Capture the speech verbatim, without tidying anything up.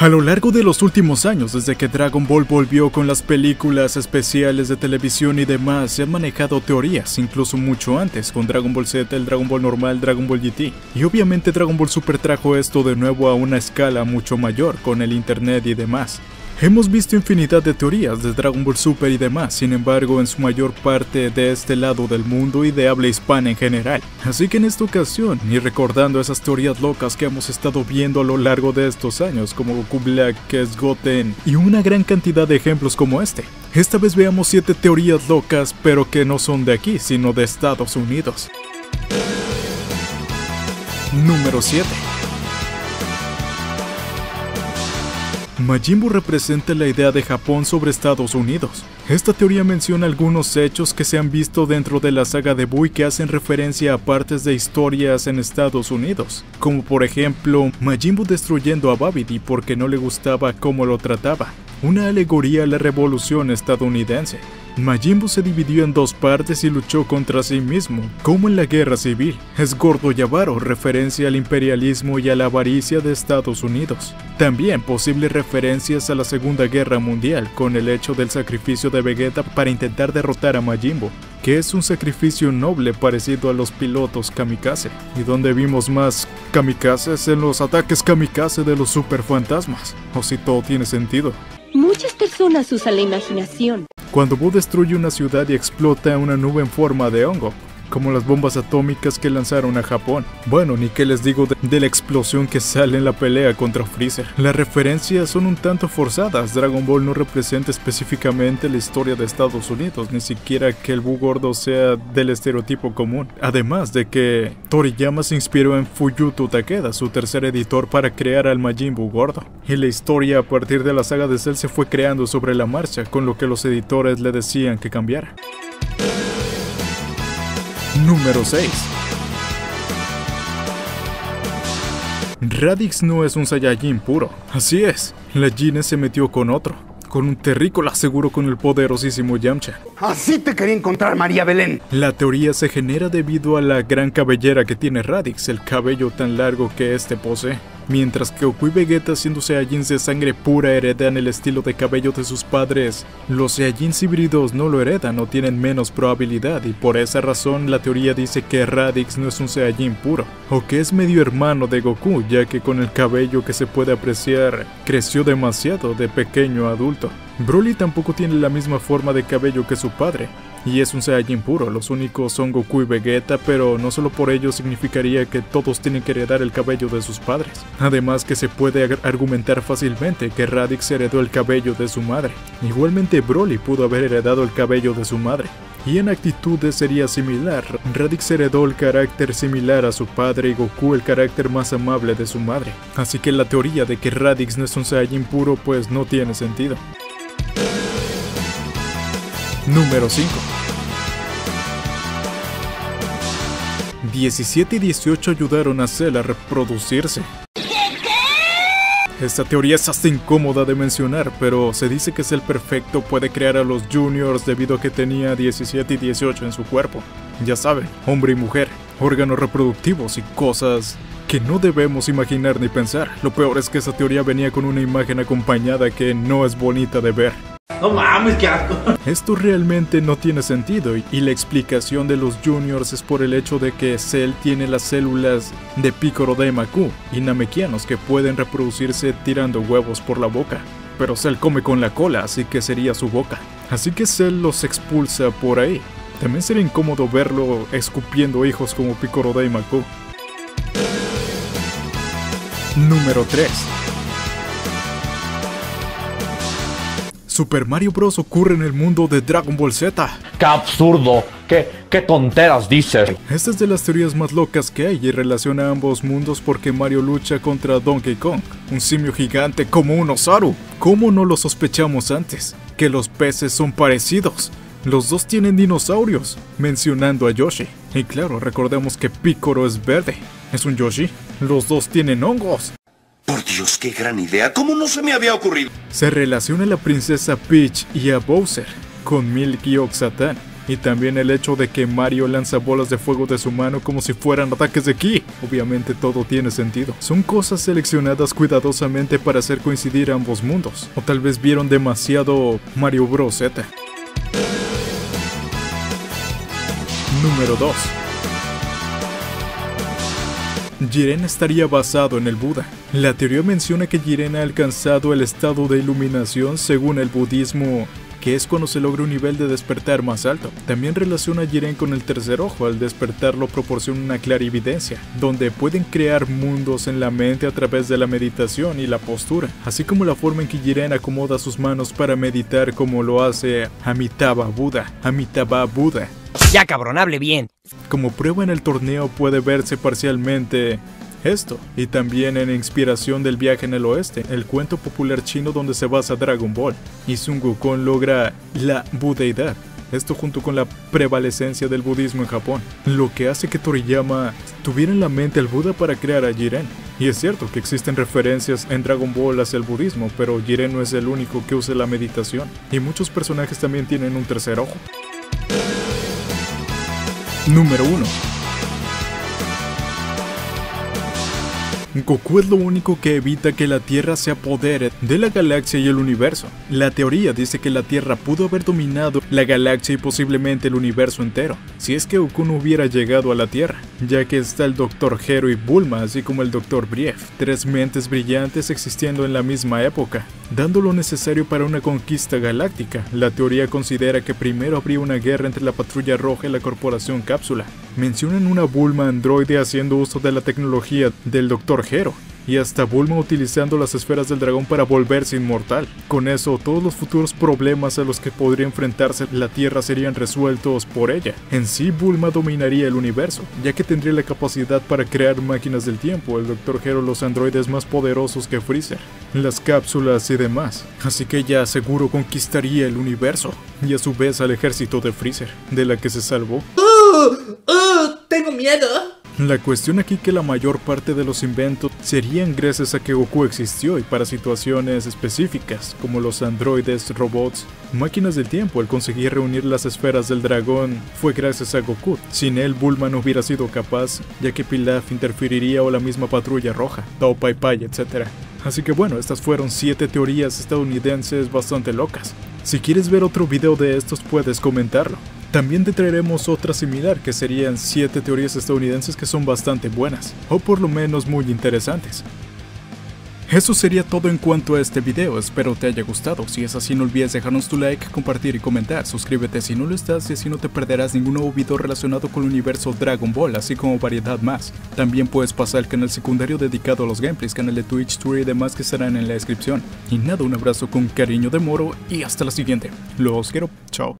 A lo largo de los últimos años, desde que Dragon Ball volvió con las películas especiales de televisión y demás, se han manejado teorías, incluso mucho antes, con Dragon Ball Z, el Dragon Ball normal, Dragon Ball G T. Y obviamente Dragon Ball Super trajo esto de nuevo a una escala mucho mayor, con el internet y demás. Hemos visto infinidad de teorías de Dragon Ball Super y demás, sin embargo en su mayor parte de este lado del mundo y de habla hispana en general. Así que en esta ocasión, y recordando esas teorías locas que hemos estado viendo a lo largo de estos años, como Goku Black, Kes Goten, y una gran cantidad de ejemplos como este, esta vez veamos siete teorías locas, pero que no son de aquí, sino de Estados Unidos. Número siete. Majin Buu representa la idea de Japón sobre Estados Unidos. Esta teoría menciona algunos hechos que se han visto dentro de la saga de Buu y que hacen referencia a partes de historias en Estados Unidos, como por ejemplo, Majin Buu destruyendo a Babidi porque no le gustaba cómo lo trataba, una alegoría a la revolución estadounidense. Majin Buu se dividió en dos partes y luchó contra sí mismo, como en la guerra civil. Es gordo y avaro, referencia al imperialismo y a la avaricia de Estados Unidos. También posibles referencias a la Segunda Guerra Mundial, con el hecho del sacrificio de Vegeta para intentar derrotar a Majin Buu, que es un sacrificio noble parecido a los pilotos kamikaze, y donde vimos más kamikazes en los ataques kamikaze de los super fantasmas, o si todo tiene sentido. Muchas personas usan la imaginación. Cuando Buu destruye una ciudad y explota una nube en forma de hongo, como las bombas atómicas que lanzaron a Japón. Bueno, ni qué les digo de, de la explosión que sale en la pelea contra Freezer. Las referencias son un tanto forzadas. Dragon Ball no representa específicamente la historia de Estados Unidos, ni siquiera que el Buu gordo sea del estereotipo común. Además de que Toriyama se inspiró en Fuyuto Takeda, su tercer editor, para crear al Majin Buu gordo. Y la historia a partir de la saga de Cell se fue creando sobre la marcha, con lo que los editores le decían que cambiara. Número seis. Raditz no es un Saiyajin puro. Así es, la Gine se metió con otro, con un terrícola, seguro con el poderosísimo Yamcha. Así te quería encontrar, María Belén. La teoría se genera debido a la gran cabellera que tiene Raditz, el cabello tan largo que este posee. Mientras que Goku y Vegeta, siendo Saiyajins de sangre pura, heredan el estilo de cabello de sus padres, los Saiyajins híbridos no lo heredan o tienen menos probabilidad, y por esa razón la teoría dice que Raditz no es un Saiyajin puro, o que es medio hermano de Goku, ya que con el cabello que se puede apreciar, creció demasiado de pequeño a adulto. Broly tampoco tiene la misma forma de cabello que su padre, y es un Saiyajin puro. Los únicos son Goku y Vegeta, pero no solo por ello significaría que todos tienen que heredar el cabello de sus padres. Además que se puede argumentar fácilmente que Raditz heredó el cabello de su madre. Igualmente Broly pudo haber heredado el cabello de su madre. Y en actitudes sería similar. Raditz heredó el carácter similar a su padre y Goku el carácter más amable de su madre. Así que la teoría de que Raditz no es un Saiyajin puro pues no tiene sentido. Número cinco. diecisiete y dieciocho ayudaron a Cell a reproducirse. Esta teoría es hasta incómoda de mencionar, pero se dice que Cell perfecto puede crear a los Juniors debido a que tenía diecisiete y dieciocho en su cuerpo. Ya saben, hombre y mujer, órganos reproductivos y cosas que no debemos imaginar ni pensar. Lo peor es que esa teoría venía con una imagen acompañada que no es bonita de ver. No mames, qué asco. Esto realmente no tiene sentido, y la explicación de los Juniors es por el hecho de que Cell tiene las células de Piccolo Daimaku y Namekianos que pueden reproducirse tirando huevos por la boca. Pero Cell come con la cola, así que sería su boca. Así que Cell los expulsa por ahí. También sería incómodo verlo escupiendo hijos como Piccolo Daimaku. Número tres. Super Mario Bros. Ocurre en el mundo de Dragon Ball Z. ¡Qué absurdo! ¡Qué, qué tonteras dices! Esta es de las teorías más locas que hay y relaciona ambos mundos porque Mario lucha contra Donkey Kong, un simio gigante como un Osaru. ¿Cómo no lo sospechamos antes? Que los peces son parecidos. Los dos tienen dinosaurios, mencionando a Yoshi. Y claro, recordemos que Piccolo es verde. ¿Es un Yoshi? Los dos tienen hongos. Por Dios, qué gran idea. ¿Cómo no se me había ocurrido? Se relaciona a la princesa Peach y a Bowser con Milky Oxatan. Y también el hecho de que Mario lanza bolas de fuego de su mano como si fueran ataques de ki. Obviamente todo tiene sentido. Son cosas seleccionadas cuidadosamente para hacer coincidir ambos mundos. O tal vez vieron demasiado Mario Bros Z. Número dos. Jiren estaría basado en el Buda. La teoría menciona que Jiren ha alcanzado el estado de iluminación según el budismo, que es cuando se logra un nivel de despertar más alto. También relaciona a Jiren con el tercer ojo. Al despertarlo proporciona una clarividencia, donde pueden crear mundos en la mente a través de la meditación y la postura, así como la forma en que Jiren acomoda sus manos para meditar, como lo hace Amitabha Buda. Amitabha Buda. Ya cabrón, hable bien. Como prueba en el torneo puede verse parcialmente esto, y también en inspiración del viaje en el oeste, el cuento popular chino donde se basa Dragon Ball, y Sun Wukong logra la budeidad. Esto junto con la prevalecencia del budismo en Japón, lo que hace que Toriyama tuviera en la mente al Buda para crear a Jiren. Y es cierto que existen referencias en Dragon Ball hacia el budismo, pero Jiren no es el único que usa la meditación, y muchos personajes también tienen un tercer ojo. Número uno. Goku es lo único que evita que la Tierra se apodere de la galaxia y el universo. La teoría dice que la Tierra pudo haber dominado la galaxia y posiblemente el universo entero, si es que Goku no hubiera llegado a la Tierra, ya que está el doctor Gero y Bulma, así como el doctor Brief, tres mentes brillantes existiendo en la misma época, dando lo necesario para una conquista galáctica. La teoría considera que primero habría una guerra entre la Patrulla Roja y la Corporación Cápsula. Mencionan una Bulma androide haciendo uso de la tecnología del doctor Gero, y hasta Bulma utilizando las esferas del dragón para volverse inmortal. Con eso, todos los futuros problemas a los que podría enfrentarse la Tierra serían resueltos por ella. En sí, Bulma dominaría el universo, ya que tendría la capacidad para crear máquinas del tiempo, el doctor Gero los androides más poderosos que Freezer, las cápsulas y demás. Así que ella seguro conquistaría el universo, y a su vez al ejército de Freezer, de la que se salvó. ¡Uh! ¡Uh! ¡Tengo miedo! La cuestión aquí que la mayor parte de los inventos serían gracias a que Goku existió y para situaciones específicas, como los androides, robots, máquinas del tiempo. El conseguir reunir las esferas del dragón fue gracias a Goku. Sin él, Bulma no hubiera sido capaz, ya que Pilaf interferiría o la misma Patrulla Roja, Tao Pai Pai, etcétera. Así que bueno, estas fueron siete teorías estadounidenses bastante locas. Si quieres ver otro video de estos puedes comentarlo. También te traeremos otra similar, que serían siete teorías estadounidenses que son bastante buenas, o por lo menos muy interesantes. Eso sería todo en cuanto a este video, espero te haya gustado. Si es así, no olvides dejarnos tu like, compartir y comentar. Suscríbete si no lo estás y así no te perderás ningún nuevo video relacionado con el universo Dragon Ball, así como variedad más. También puedes pasar al canal secundario dedicado a los gameplays, canal de Twitch, Twitter y demás que estarán en la descripción. Y nada, un abrazo con cariño de Moro y hasta la siguiente. Los quiero, chao.